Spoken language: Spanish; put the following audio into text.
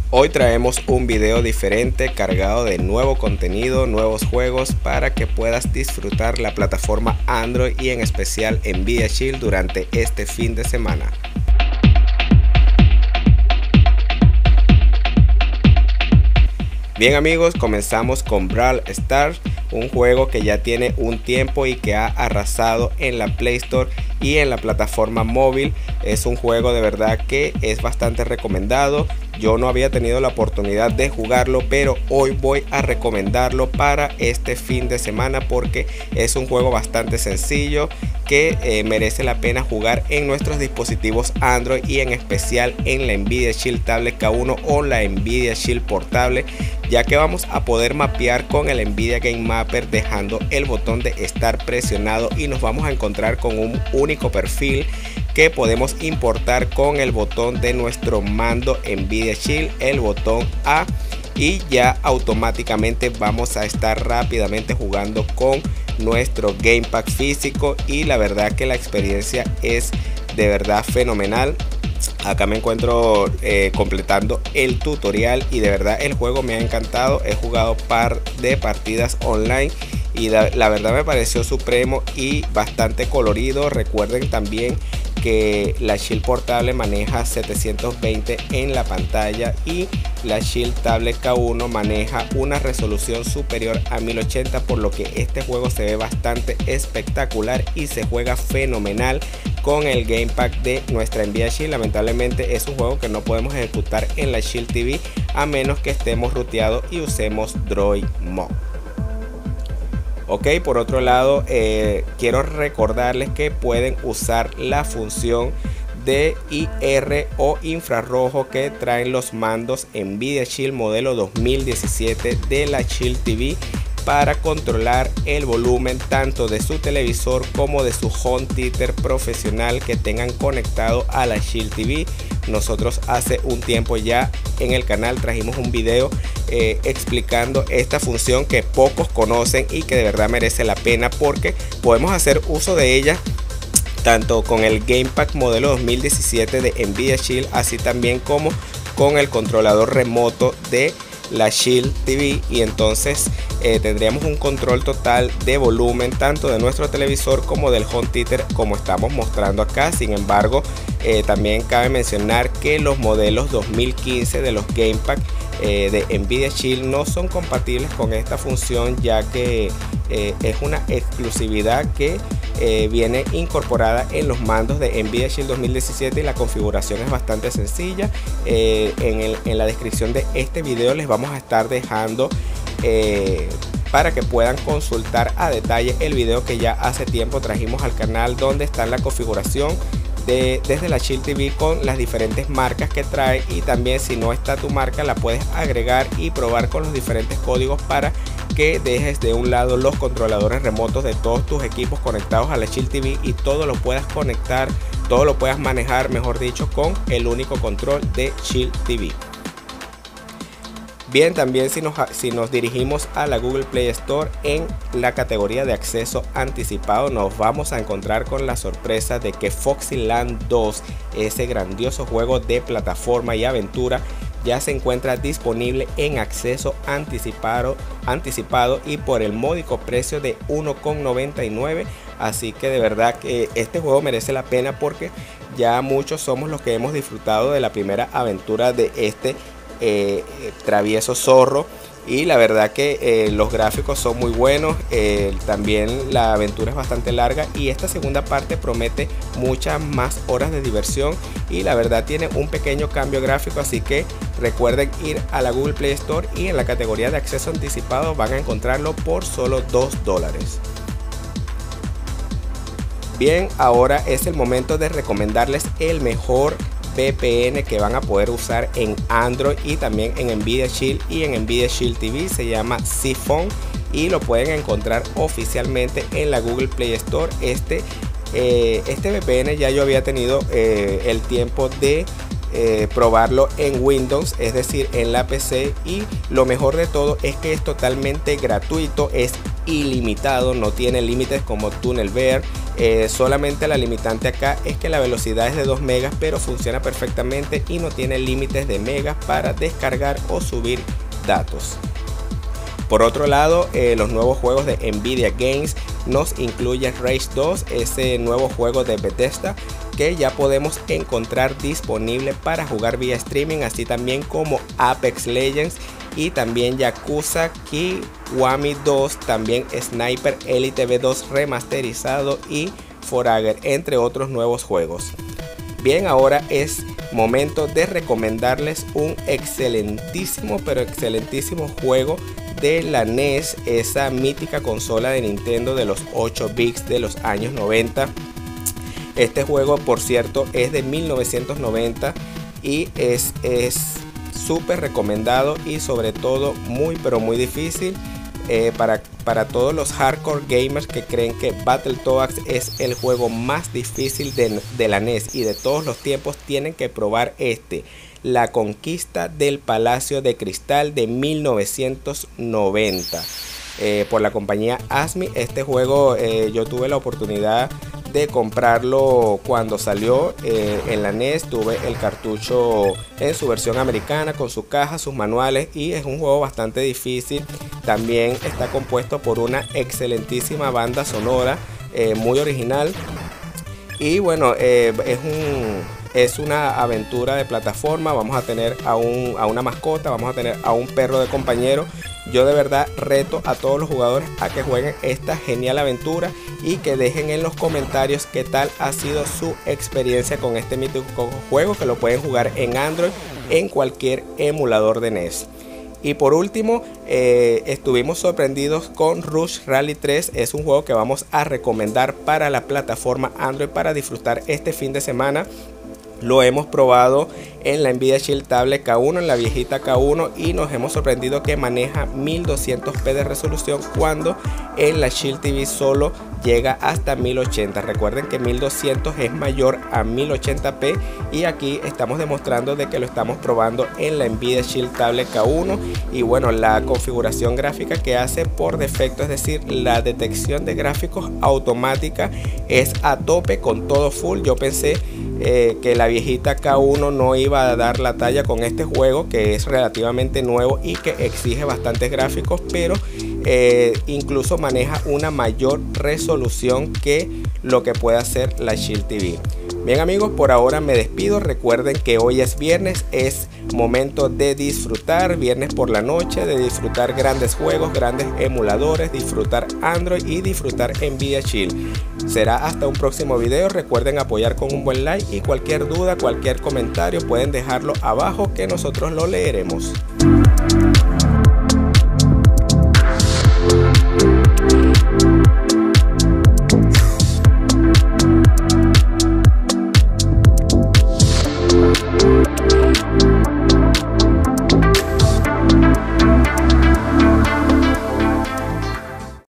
Hoy traemos un video diferente cargado de nuevo contenido, nuevos juegos para que puedas disfrutar la plataforma Android y en especial Nvidia Shield durante este fin de semana. Bien amigos, comenzamos con Brawl Stars, un juego que ya tiene un tiempo y que ha arrasado en la Play Store y en la plataforma móvil. Es un juego de verdad que es bastante recomendado. Yo no había tenido la oportunidad de jugarlo, pero hoy voy a recomendarlo para este fin de semana porque es un juego bastante sencillo que merece la pena jugar en nuestros dispositivos Android y en especial en la Nvidia Shield Tablet K1 o la Nvidia Shield Portable, ya que vamos a poder mapear con el Nvidia Game Mapper dejando el botón de estar presionado y nos vamos a encontrar con un único perfil que podemos importar con el botón de nuestro mando Nvidia Shield, el botón A, y ya automáticamente vamos a estar rápidamente jugando con nuestro gamepad físico y la verdad que la experiencia es de verdad fenomenal. Acá me encuentro completando el tutorial y de verdad el juego me ha encantado. He jugado par de partidas online y la verdad me pareció supremo y bastante colorido. Recuerden también que la Shield Portable maneja 720 en la pantalla y la Shield Tablet K1 maneja una resolución superior a 1080, por lo que este juego se ve bastante espectacular y se juega fenomenal con el gamepad de nuestra Nvidia Shield. Lamentablemente es un juego que no podemos ejecutar en la Shield TV a menos que estemos ruteados y usemos Droid Mode. Ok, por otro lado, quiero recordarles que pueden usar la función de IR o infrarrojo que traen los mandos Nvidia Shield modelo 2017 de la Shield TV para controlar el volumen tanto de su televisor como de su home theater profesional que tengan conectado a la Shield TV. Nosotros hace un tiempo ya en el canal trajimos un video explicando esta función que pocos conocen y que de verdad merece la pena porque podemos hacer uso de ella tanto con el gamepad modelo 2017 de Nvidia Shield, así también como con el controlador remoto de la Shield TV, y entonces tendríamos un control total de volumen tanto de nuestro televisor como del home theater como estamos mostrando acá. Sin embargo, también cabe mencionar que los modelos 2015 de los gamepad de Nvidia Shield no son compatibles con esta función, ya que es una exclusividad que viene incorporada en los mandos de Nvidia Shield 2017 y la configuración es bastante sencilla. En la descripción de este video les vamos a estar dejando para que puedan consultar a detalle el video que ya hace tiempo trajimos al canal, donde está la configuración desde la Shield TV con las diferentes marcas que trae, y también si no está tu marca la puedes agregar y probar con los diferentes códigos para que dejes de un lado los controladores remotos de todos tus equipos conectados a la Shield TV y todo lo puedas conectar, todo lo puedas manejar, mejor dicho, con el único control de Shield TV. Bien, también si nos dirigimos a la Google Play Store, en la categoría de acceso anticipado nos vamos a encontrar con la sorpresa de que Foxy Land 2, ese grandioso juego de plataforma y aventura, ya se encuentra disponible en acceso anticipado y por el módico precio de 1,99. Así que de verdad que este juego merece la pena porque ya muchos somos los que hemos disfrutado de la primera aventura de este travieso zorro, y la verdad que los gráficos son muy buenos. También la aventura es bastante larga y esta segunda parte promete muchas más horas de diversión y la verdad tiene un pequeño cambio gráfico, así que recuerden ir a la Google Play Store y en la categoría de acceso anticipado van a encontrarlo por solo $2. Bien, ahora es el momento de recomendarles el mejor VPN que van a poder usar en Android y también en Nvidia Shield y en Nvidia Shield TV. Se llama Seaphone y lo pueden encontrar oficialmente en la Google Play Store. Este VPN ya yo había tenido el tiempo de probarlo en Windows, es decir en la PC, y lo mejor de todo es que es totalmente gratuito, es ilimitado, no tiene límites como TunnelBear. Solamente la limitante acá es que la velocidad es de 2 megas, pero funciona perfectamente y no tiene límites de megas para descargar o subir datos. Por otro lado, los nuevos juegos de Nvidia Games nos incluye Rage 2, ese nuevo juego de Bethesda que ya podemos encontrar disponible para jugar vía streaming, así también como Apex Legends y también Yakuza Kiwami 2, también Sniper Elite V2 remasterizado y Forager, entre otros nuevos juegos. Bien, ahora es momento de recomendarles un excelentísimo, pero excelentísimo juego de la NES, esa mítica consola de Nintendo de los 8 bits de los años 90. Este juego, por cierto, es de 1990 y es súper recomendado y sobre todo muy pero muy difícil para todos los hardcore gamers que creen que Battletoads es el juego más difícil de la NES y de todos los tiempos. Tienen que probar La Conquista del Palacio de Cristal de 1990 por la compañía ASMI. Este juego yo tuve la oportunidad de comprarlo cuando salió en la NES. Tuve el cartucho en su versión americana con su caja, sus manuales, y es un juego bastante difícil. También está compuesto por una excelentísima banda sonora muy original. Y bueno, es una aventura de plataforma. Vamos a tener a una mascota, vamos a tener a un perro de compañero. Yo de verdad reto a todos los jugadores a que jueguen esta genial aventura y que dejen en los comentarios qué tal ha sido su experiencia con este mítico juego, que lo pueden jugar en Android en cualquier emulador de NES. Y por último, estuvimos sorprendidos con Rush Rally 3. Es un juego que vamos a recomendar para la plataforma Android para disfrutar este fin de semana. Lo hemos probado en la Nvidia Shield Tablet K1, en la viejita K1, y nos hemos sorprendido que maneja 1200p de resolución cuando en la Shield TV solo llega hasta 1080. Recuerden que 1200 es mayor a 1080p y aquí estamos demostrando de que lo estamos probando en la Nvidia Shield Tablet K1. Y bueno, la configuración gráfica que hace por defecto, es decir, la detección de gráficos automática, es a tope con todo full. Yo pensé que la viejita K1 no iba a dar la talla con este juego, que es relativamente nuevo y que exige bastantes gráficos, pero incluso maneja una mayor resolución que lo que puede hacer la Shield TV. Bien amigos, por ahora me despido. Recuerden que hoy es viernes, es momento de disfrutar, viernes por la noche, de disfrutar grandes juegos, grandes emuladores, disfrutar Android y disfrutar Nvidia Shield. Será hasta un próximo video. Recuerden apoyar con un buen like y cualquier duda, cualquier comentario pueden dejarlo abajo que nosotros lo leeremos.